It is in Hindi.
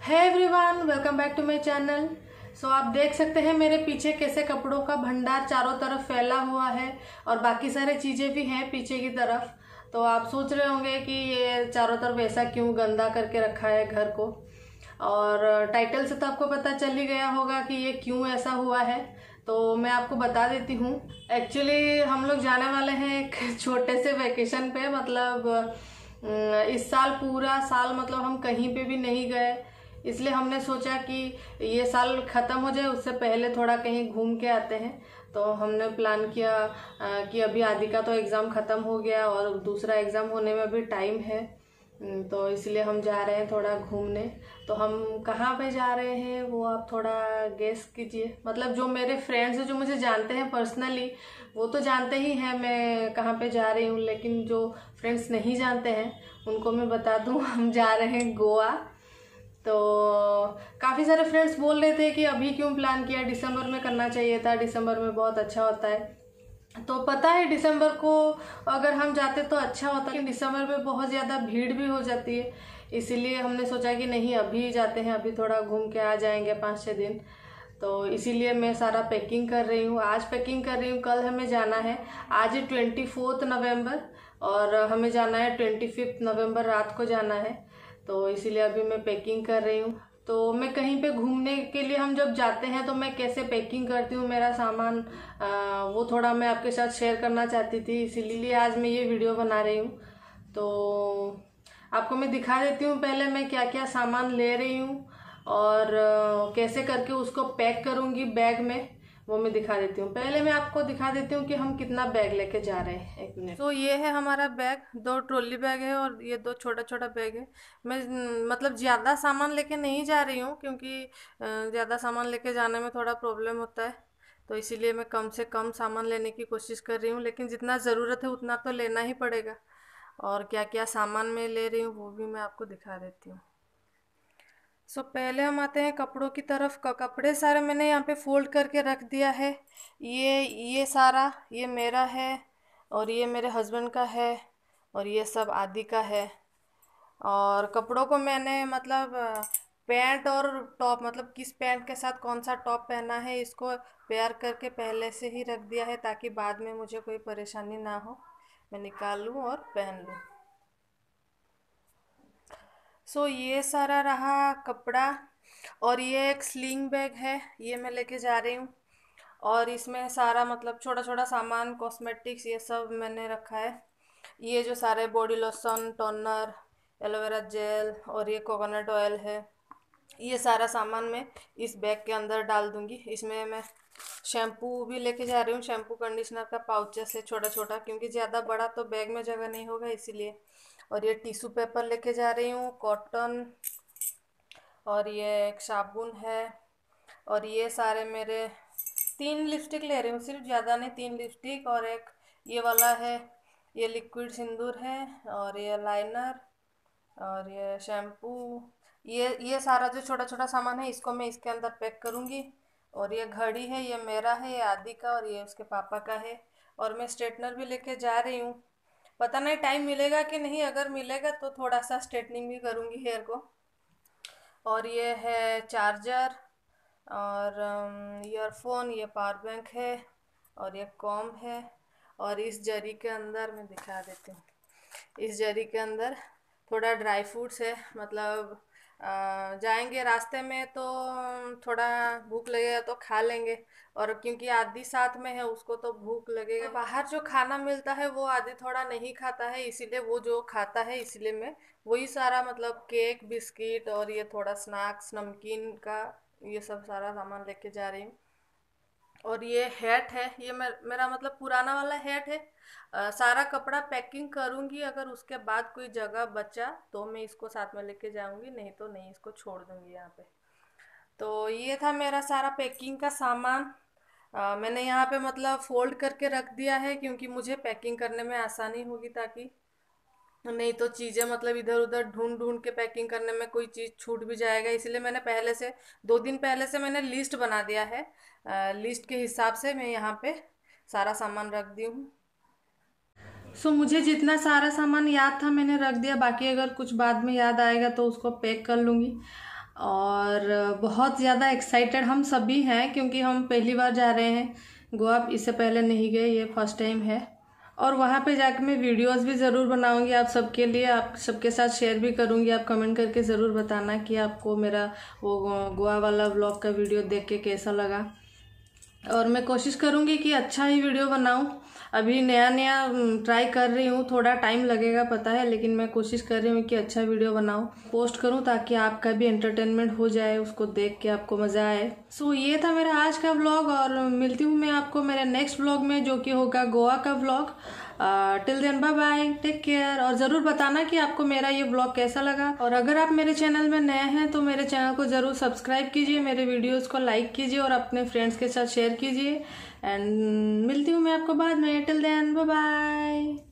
है everyone, welcome back to my channel. So आप देख सकते हैं मेरे पीछे कैसे कपड़ों का भंडार चारों तरफ फैला हुआ है और बाकी सारे चीज़ें भी हैं पीछे की तरफ। तो आप सोच रहे होंगे कि ये चारों तरफ ऐसा क्यों गंदा करके रखा है घर को, और टाइटल से तो आपको पता चल ही गया होगा कि ये क्यों ऐसा हुआ है। तो मैं आपको बता देती हूँ। एक्चुअली हम लोग जाने वाले हैं एक छोटे से वेकेशन पे, मतलब इस साल पूरा साल मतलब हम कहीं पे भी नहीं गए, इसलिए हमने सोचा कि ये साल ख़त्म हो जाए उससे पहले थोड़ा कहीं घूम के आते हैं। तो हमने प्लान किया कि अभी आदि का तो एग्ज़ाम ख़त्म हो गया और दूसरा एग्ज़ाम होने में भी टाइम है, तो इसलिए हम जा रहे हैं थोड़ा घूमने। तो हम कहाँ पे जा रहे हैं वो आप थोड़ा गेस कीजिए। मतलब जो मेरे फ्रेंड्स हैं जो मुझे जानते हैं पर्सनली वो तो जानते ही हैं मैं कहाँ पे जा रही हूँ, लेकिन जो फ्रेंड्स नहीं जानते हैं उनको मैं बता दूँ हम जा रहे हैं गोवा। तो काफ़ी सारे फ्रेंड्स बोल रहे थे कि अभी क्यों प्लान किया, दिसंबर में करना चाहिए था, दिसंबर में बहुत अच्छा होता है। तो पता है दिसंबर को अगर हम जाते तो अच्छा होता, लेकिन दिसंबर में बहुत ज़्यादा भीड़ भी हो जाती है, इसीलिए हमने सोचा कि नहीं अभी जाते हैं, अभी थोड़ा घूम के आ जाएंगे 5-6 दिन। तो इसीलिए मैं सारा पैकिंग कर रही हूँ, आज पैकिंग कर रही हूँ। कल हमें जाना है, आज है 24 नवंबर और हमें जाना है 25 नवंबर रात को जाना है। तो इसीलिए अभी मैं पैकिंग कर रही हूँ। तो मैं कहीं पे घूमने के लिए हम जब जाते हैं तो मैं कैसे पैकिंग करती हूँ मेरा सामान, वो थोड़ा मैं आपके साथ शेयर करना चाहती थी, इसीलिए आज मैं ये वीडियो बना रही हूँ। तो आपको मैं दिखा देती हूँ पहले मैं क्या क्या सामान ले रही हूँ और कैसे करके उसको पैक करूँगी बैग में, वो मैं दिखा देती हूँ। पहले मैं आपको दिखा देती हूँ कि हम कितना बैग लेके जा रहे हैं। एक मिनट। तो ये है हमारा बैग, 2 ट्रॉली बैग है और ये 2 छोटा छोटा बैग है। मैं मतलब ज़्यादा सामान लेके नहीं जा रही हूँ क्योंकि ज़्यादा सामान लेके जाने में थोड़ा प्रॉब्लम होता है, तो इसीलिए मैं कम से कम सामान लेने की कोशिश कर रही हूँ, लेकिन जितना ज़रूरत है उतना तो लेना ही पड़ेगा। और क्या क्या सामान मैं ले रही हूँ वो भी मैं आपको दिखा देती हूँ। पहले हम आते हैं कपड़ों की तरफ। कपड़े सारे मैंने यहाँ पे फोल्ड करके रख दिया है। ये सारा ये मेरा है और ये मेरे हस्बैंड का है और ये सब आदि का है। और कपड़ों को मैंने मतलब पैंट और टॉप, मतलब किस पैंट के साथ कौन सा टॉप पहना है इसको पेयर करके पहले से ही रख दिया है, ताकि बाद में मुझे कोई परेशानी ना हो, मैं निकाल लूँ और पहन लूँ। ये सारा रहा कपड़ा। और ये एक स्लिंग बैग है, ये मैं लेके जा रही हूँ। और इसमें सारा मतलब छोटा छोटा सामान कॉस्मेटिक्स ये सब मैंने रखा है। ये जो सारे body lotion, toner, aloe vera gel और ये कोकोनट ऑयल है, ये सारा सामान मैं इस बैग के अंदर डाल दूंगी। इसमें मैं शैम्पू भी लेके जा रही हूँ, शैम्पू कंडीशनर का पाउचेस है छोटा छोटा, क्योंकि ज़्यादा बड़ा तो बैग में जगह नहीं होगा इसीलिए। और ये टिश्यू पेपर लेके जा रही हूँ, कॉटन, और ये एक साबुन है। और ये सारे मेरे 3 लिपस्टिक ले रही हूँ, सिर्फ ज़्यादा नहीं, 3 लिपस्टिक और एक ये वाला है, ये लिक्विड सिंदूर है, और ये लाइनर और ये शैम्पू। ये सारा जो छोटा छोटा सामान है इसको मैं इसके अंदर पैक करूँगी। और ये घड़ी है, ये मेरा है, ये आदि का और ये उसके पापा का है। और मैं स्ट्रेटनर भी लेके जा रही हूँ, पता नहीं टाइम मिलेगा कि नहीं, अगर मिलेगा तो थोड़ा सा स्ट्रेटनिंग भी करूँगी हेयर को। और ये है चार्जर और ईयरफोन, ये पावर बैंक है और ये कॉम्ब है। और इस जरी के अंदर मैं दिखा देती हूँ, इस जरी के अंदर थोड़ा ड्राई फ्रूट्स है, मतलब जाएंगे रास्ते में तो थोड़ा भूख लगेगा तो खा लेंगे, और क्योंकि आदि साथ में है उसको तो भूख लगेगा। बाहर जो खाना मिलता है वो आदि थोड़ा नहीं खाता है, इसीलिए वो जो खाता है इसलिए मैं वही सारा मतलब केक, बिस्किट और ये थोड़ा स्नैक्स, नमकीन का ये सब सारा सामान लेके जा रही हूँ। और ये हैट है, ये मेरा मतलब पुराना वाला हैट है। सारा कपड़ा पैकिंग करूँगी, अगर उसके बाद कोई जगह बचा तो मैं इसको साथ में लेके जाऊँगी, नहीं तो नहीं, इसको छोड़ दूँगी यहाँ पे। तो ये था मेरा सारा पैकिंग का सामान। मैंने यहाँ पे मतलब फोल्ड करके रख दिया है क्योंकि मुझे पैकिंग करने में आसानी होगी, ताकि नहीं तो चीज़ें मतलब इधर उधर ढूंढ ढूंढ के पैकिंग करने में कोई चीज़ छूट भी जाएगा, इसलिए मैंने पहले से 2 दिन पहले से मैंने लिस्ट बना दिया है। लिस्ट के हिसाब से मैं यहाँ पे सारा सामान रख दी हूँ। मुझे जितना सारा सामान याद था मैंने रख दिया, बाकी अगर कुछ बाद में याद आएगा तो उसको पैक कर लूँगी। और बहुत ज़्यादा एक्साइटेड हम सभी हैं क्योंकि हम पहली बार जा रहे हैं गोवा। इससे पहले नहीं गए, ये फर्स्ट टाइम है। और वहाँ पे जाकर मैं वीडियोस भी ज़रूर बनाऊंगी आप सबके लिए, आप सबके साथ शेयर भी करूंगी। आप कमेंट करके ज़रूर बताना कि आपको मेरा वो गोवा वाला व्लॉग का वीडियो देख के कैसा लगा। और मैं कोशिश करूंगी कि अच्छा ही वीडियो बनाऊं। अभी नया नया ट्राई कर रही हूँ, थोड़ा टाइम लगेगा पता है, लेकिन मैं कोशिश कर रही हूँ कि अच्छा वीडियो बनाऊं, पोस्ट करूं ताकि आपका भी एंटरटेनमेंट हो जाए, उसको देख के आपको मज़ा आए। सो ये था मेरा आज का व्लॉग और मिलती हूँ मैं आपको मेरे नेक्स्ट व्लॉग में जो कि होगा गोवा का vlog. Till then bye bye, take care. और ज़रूर बताना कि आपको मेरा ये व्लॉग कैसा लगा। और अगर आप मेरे चैनल में नए हैं तो मेरे चैनल को ज़रूर सब्सक्राइब कीजिए, मेरे वीडियोस को लाइक कीजिए और अपने फ्रेंड्स के साथ शेयर कीजिए। एंड मिलती हूँ मैं आपको बाद में। Till then bye bye.